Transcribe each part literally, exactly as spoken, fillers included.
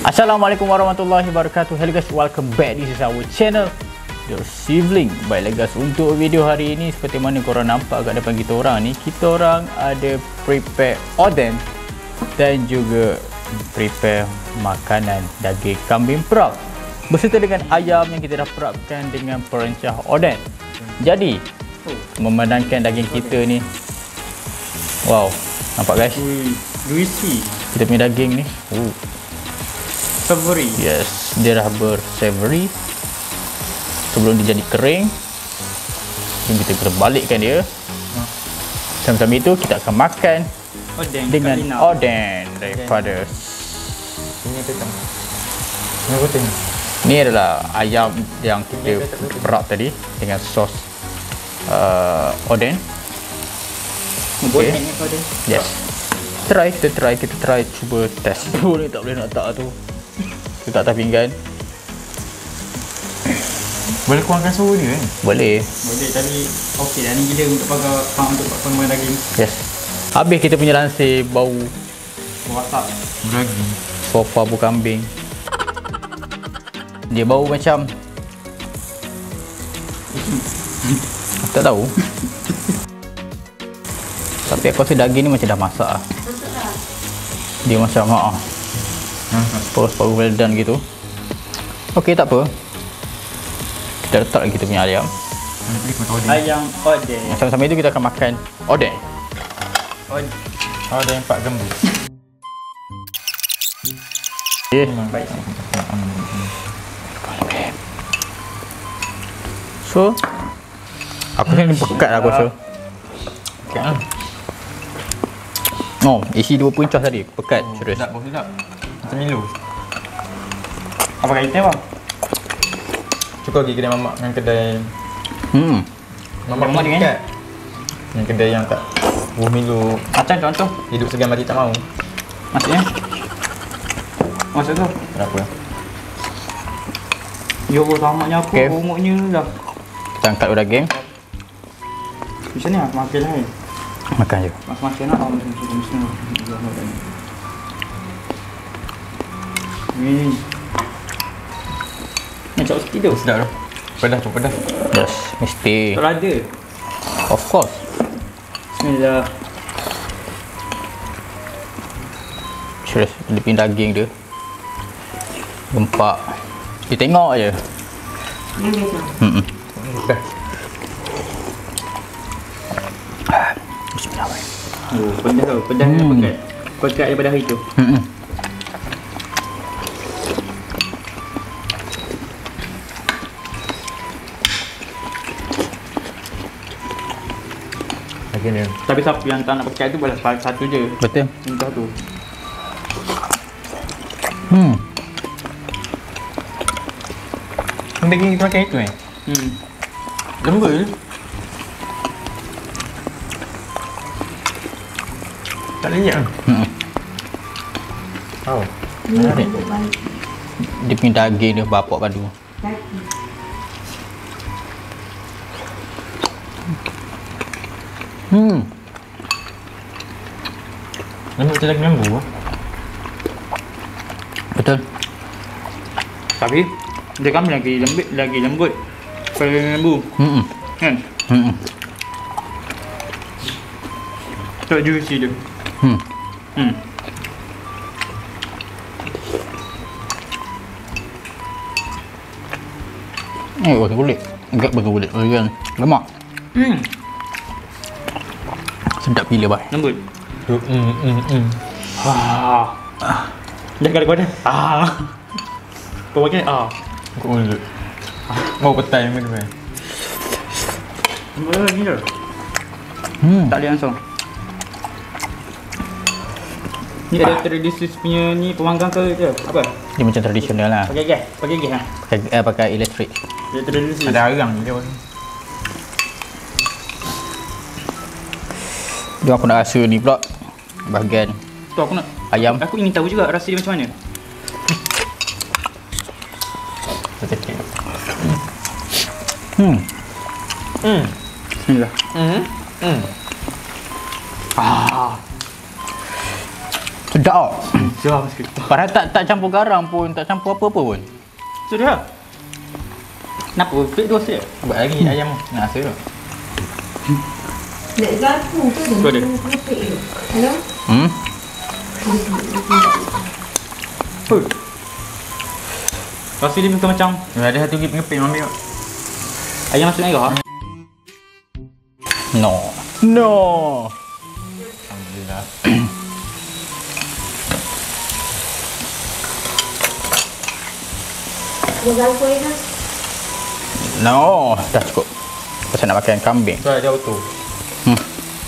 Assalamualaikum warahmatullahi wabarakatuh. Hello guys, welcome back. This is our channel Your Sibling. Baiklah guys, untuk video hari ini seperti mana korang nampak kat depan kita orang ni, kita orang ada prepare oden dan juga prepare makanan daging kambing perap beserta dengan ayam yang kita dah perapkan dengan perencah oden. Jadi memandangkan daging kita ni, wow, nampak guys, juicy. kita punya daging ni uh. Savory. Yes, dia dah bersavory sebelum dia jadi kering. Jadi kita kena balikkan dia. Sama-sama itu kita akan makan Oden dengan Kalina. oden daripada Ini petang. Ini putih. ni adalah ayam yang kita perap tadi dengan sos uh, oden. Boleh Okay. ni oden. Yes. Try, kita try, kita try cuba test. Oh ni tak boleh nak tak tu. Kita tak atas pinggan. Boleh kurangkan suhu dia kan? Boleh. Boleh, tapi okey dah ni gila untuk pakai pang untuk pengembangan daging. Yes. Habis kita punya lansir bau Wasap. Daging. sofa bu kambing. Dia bau macam tak tahu. Tapi aku rasa daging ni macam dah masak lah. Dia macam haa paru-paru well done gitu. Okey, tak apa. Kita letak lagi kita punya ayam. Ayam oden. Sama-sama itu kita akan makan oden. Oden. Oden empat gembus. Okay. Baik. So aku rasa ni pekat lah aku rasa. Pekat lah. Oh, isi dua puncah tadi. Pekat, serius. Sedap, bau sedap. Macam Milo. Apa kaitan bang? Cukup pergi kedai mamak dengan kedai Hmm. mamak Mamak ni dengan? dekat. Yang kedai yang tak buah Milo. Macam contoh. Hidup segan mati tak mau. Maksudnya? Maksud tu? Kenapa? Ya Allah, tamatnya apa? Okay. Umurnya dah. Kita angkat daging. Macam ni lah, makan lah kan? Makan je. Makan nak lah macam-macam. Ni. Macam sikit tu. Sedap tu. Pedas tu, pedas. Yes, mesti. Tak ada. Of course. Bismillah. Serius, dia punya daging dia gempak. Dia tengok je. Hmm. Pedas. Bismillahirrahmanirrahim. Oh, pedas tu. Pedas Hmm. hmm. pekat. Pekat daripada hari tu. Hmm. Lagi ni. Tapi siapa yang tak nak pekat tu boleh satu je. Betul. Entah tu. Hmm. Daging kita makan itu eh? Hmm. Lembut je. Tak leyak kan? Hmm. Oh. Menarik. Dia punya daging dia bapak padu. Hmm. Lembut macam daging lembu. Betul. Tapi dia kan lagi lembut, lagi lembut. Kalau lembu, Hmm. kan? Hmm. Tak juicy dia. Hmm. Hmm. Eh, berkulit. Enggak berkulit. Bagian lemak. Hmm. Sedap gila bah. Lembut. Tu, mm, mm, mm. Ah. Dah kali kau dah. Ah. Kau makan ah. Kau mulut. Mau petai macam tu kan? Boleh lagi dah. Hmm. Tak boleh langsung. Ni ada tradisi punya ni pemanggang ke ke apa? Dia macam tradisional lah. Pakai gas, pakai gas ha. Pakai eh, pakai elektrik. Dia tradisi. Ada arang je pun. Jom aku nak rasa ni pula. Bahagian Tu aku nak ayam. Aku ingin tahu juga rasa dia macam mana. Tercekik. Hmm. Hmm. Bismillah. Hmm. Hmm. Ah. Sedap. Jauh sikit. Padahal tak tak campur garam pun, tak campur apa-apa pun. Sudah. Kenapa? Fit dua set. Buat lagi ayam nak rasa tu. Nak garpu ke dia? Kau ada? Hello? Hmm? Huh. Rasa dia bukan macam Ada satu gip ngepin ambil. ayam masuk air kau. No. No. Alhamdulillah. Ada garpu air kan? No, dah cukup. Pasal nak makan kambing. Tu ada auto. Hmm.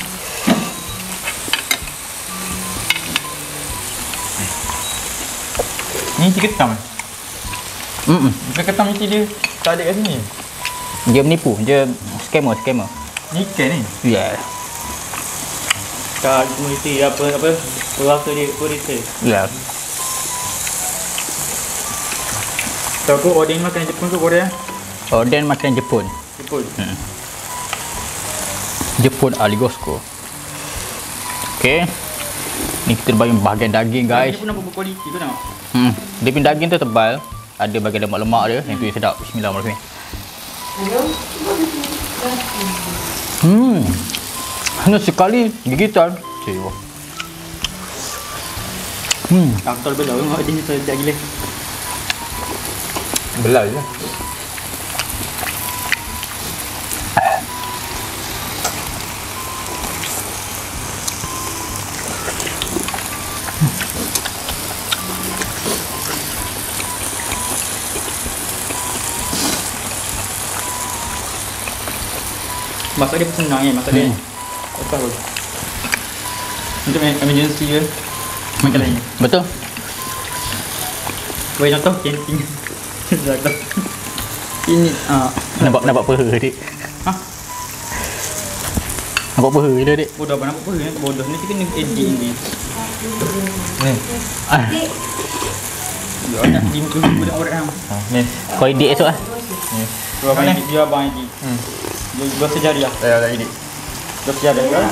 Ni nasi ketam. Hmm. Bukan ketam nasi dia tak ada kat sini. Dia menipu, dia scammer, scammer. Ni ikan ni. Yeah. Kat komuniti apa apa rasa dia kurita. Yeah. Tahu aku order ni makan Jepun ke Korea? Orden makan Jepun. Jepun. Hmm. Jepun Aligosko. Okay. Ni kita bagi bahagian daging guys. Jepun apa berkualiti kau tengok. Hmm. Dia punya daging tu tebal. Ada bahagian lemak-lemak dia. Yang tu yang sedap. Bismillahirrahmanirrahim. Hello? Hmm. Hanya sekali gigitan. Cik. Hmm. Aku tak boleh tengok dia ni sedap gila. Belah je lah. Masak dia pun senang kan, masak dia. Hmm. Apa pun. Untuk emergency ke, makan lain. Betul? Bagi contoh, camping. Contoh. Ini, ah, Nampak nampak peha dik. Hah? Nampak peha dia dik. bodoh apa nampak apa ni? Bodoh ni kita kena edit ni. Ni. Ah, Ya, nak pergi muka budak orang. Ha, ni. kau edit esok ah. Ni. Dia abang edit, dia abang edit. Hmm. Dia dua sejariah. Dah dah ini. Dua sejariah kan?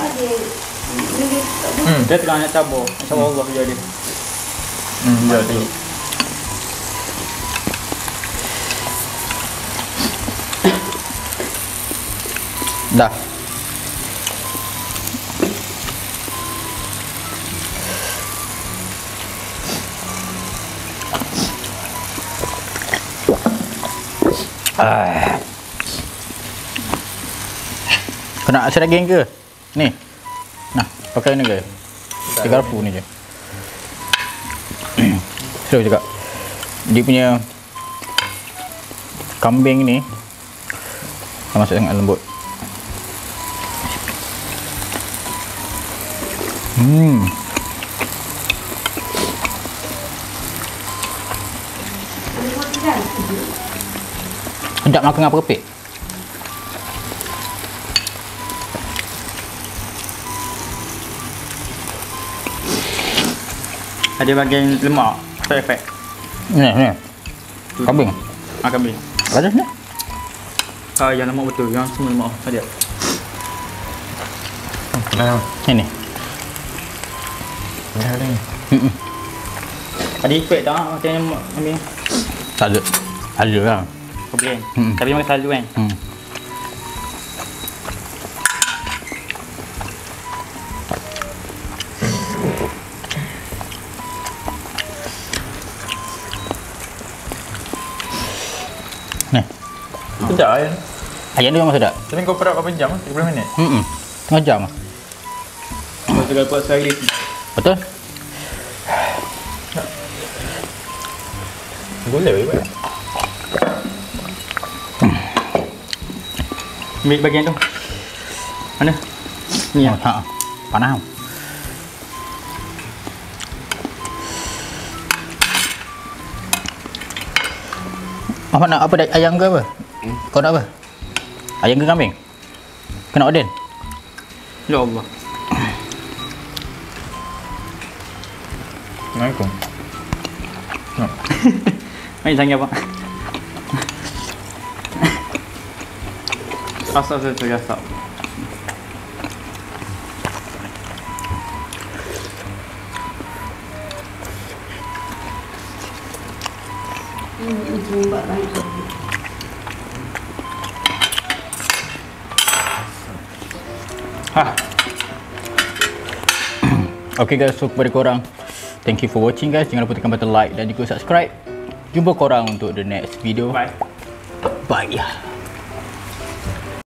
Hmm. Dia tengah nak cabar. InsyaAllah Allah kerja dia. Hmm, dah tadi. Dah. Ah. Kau nak rasa daging ke? Ni. Nah, pakai ni ke? Tiga garpu ni je. Seru juga. Dia punya kambing ni dah masuk sangat lembut. Hmm. Sedap makan dengan perpek. Ada bahagian lemak. Efek-efek. Ni, ni. Kambing. Ah, kambing. Ada ni. Ah, yang lemak betul. Yang semua lemak. Ada. Nah. Ni ni. Dah ni. Hmm. Ada efek tak macam yang kambing? Tak ada. Ada lah. Kau blend. Hmm. Tapi makan selalu kan? Hmm. Ni. Sedap ayam. Ayam dia memang sedap. Tapi kau perap berapa jam? tiga puluh minit. Hmm. Tengah jam lah. Kau tinggal buat sehari. Betul? Gula ke? Ambil bagian tu. Mana? Ni Oh, ah. ha. Panas. Apa nak apa dah- ayam ke apa? Kau nak apa? Ayam ke kambing? Kena orden. Ya Allah. Assalamualaikum. Main sangat apa? Asap tu asap. Hmm, Sumbat baik. Hah. Okay guys, so kepada korang, thank you for watching guys. Jangan lupa tekan button like dan juga subscribe. Jumpa korang untuk the next video. Bye. Bye.